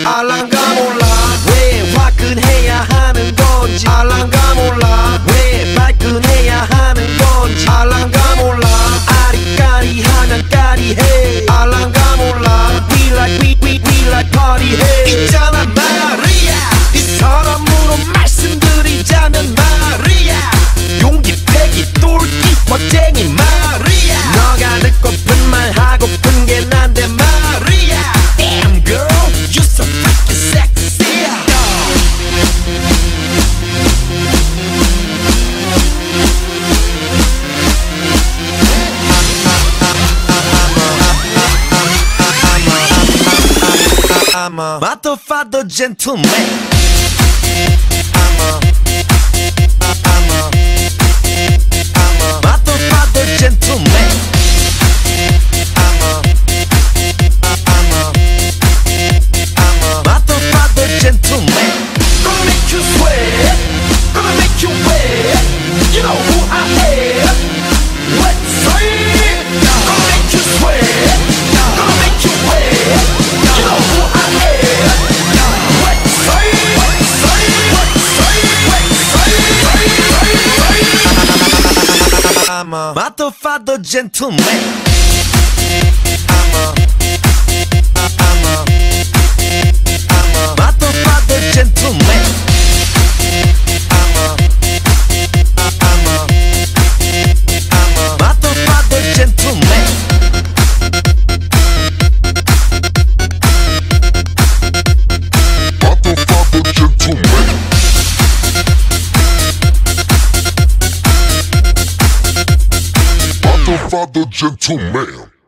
알랑가 몰라 왜 화끈해야 하는 건지 알랑가 몰라 왜 발끈해야 하는 건지 알랑가 몰라 아리까리하면 까리해 알랑가 몰라 We like party 해 있잖아 마리아 이 사람으로 말씀드리자면 마리아 용기 패기 똘끼 멋쟁이 마리아 너가 듣고픈 말 하고픈 게 난데 마리아 Damn girl you so freaking sexy I'm a motherfucker gentleman I'm a motherfucker gentleman I'm a motherfucker gentleman Gonna make you sweat Gonna make you wet You know who I am Let's say Gonna make you sweat Gonna make you wet You know who I am Let's say I'm a motherfucker gentleman I'm a motherfucker gentleman I'm a motherfucker gentleman Motherfucker gentleman Motherfucker gentleman